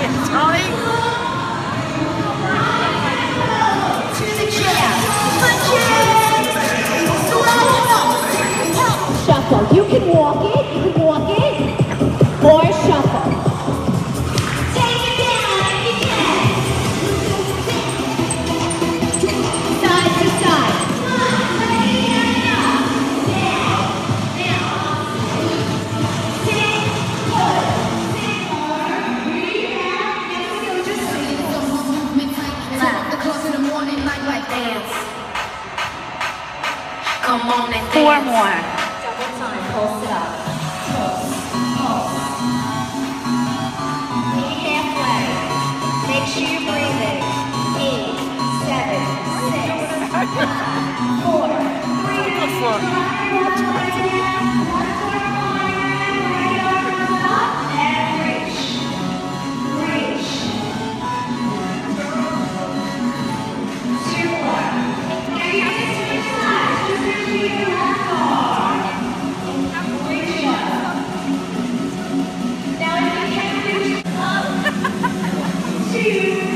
Ollie. To the chair. Punches. Shuffle. You can walk it. Or shuffle. Take it down if you can. Side to side. Come on and dance. 4 more. Double time. Pulse it up. Meet halfway. Make sure you're breathing. 8, 7, 6, 5, 4, 3, 2, 1. And reach. Reach. 2 more. Now if you can reach up, 2,